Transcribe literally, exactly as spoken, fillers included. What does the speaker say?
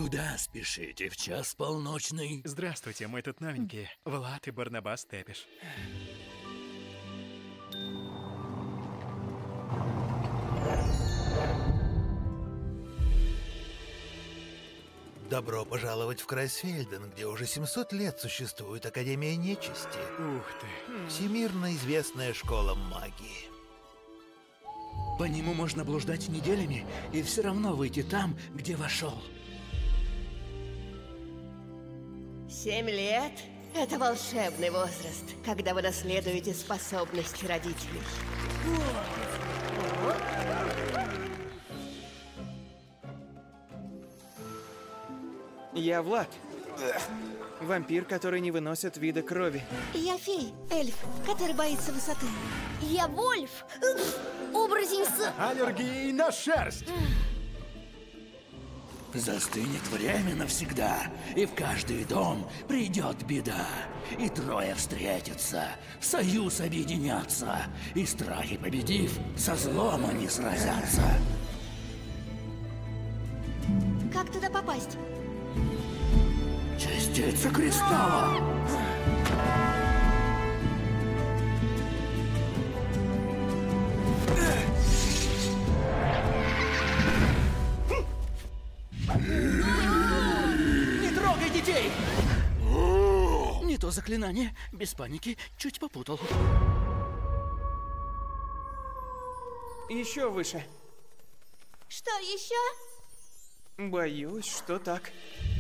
Куда спешите в час полночный? Здравствуйте, мы тут новенькие. Влад и Барнабас Тепиш. Добро пожаловать в Крайсфельден, где уже семьсот лет существует Академия Нечисти. Ух ты. Всемирно известная школа магии. По нему можно блуждать неделями и все равно выйти там, где вошел. Семь лет – это волшебный возраст, когда вы наследуете способности родителей. Я Влад. Вампир, который не выносит вида крови. Я фей, эльф, который боится высоты. Я Вольф, оборотень с... Аллергией на шерсть! Застынет время навсегда, и в каждый дом придет беда. И трое встретятся, в союз объединятся, и страхи победив, со злом они сразятся. Как туда попасть? Частица кристалла! Не трогай детей! Не то заклинание, без паники, чуть попутал. Еще выше. Что еще? Боюсь, что так.